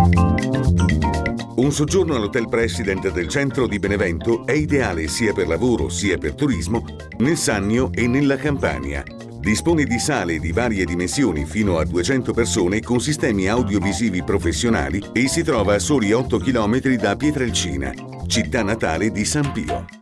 Un soggiorno all'Hotel President del centro di Benevento è ideale sia per lavoro sia per turismo nel Sannio e nella Campania. Dispone di sale di varie dimensioni fino a 200 persone con sistemi audiovisivi professionali e si trova a soli 8 km da Pietrelcina, città natale di San Pio.